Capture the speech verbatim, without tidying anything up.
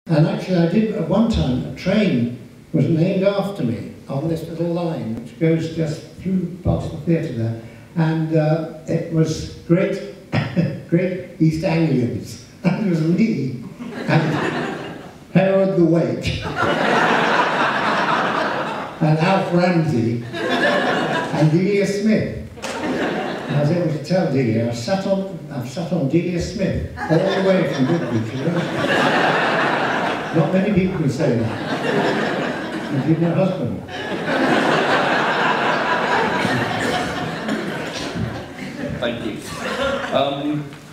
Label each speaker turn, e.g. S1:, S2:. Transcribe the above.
S1: And actually I did, at one time, a train was named after me on this little line, which goes just through past the theatre there. And uh, it was Great, Great East Anglians. And it was me and Harold the Wake and Alf Ramsey and Delia Smith. And I was able to tell Delia, I've sat on, I've sat on Delia Smith all the way from Woodbridge. You know? Not many people can say that. Including her husband.
S2: Thank you. Um,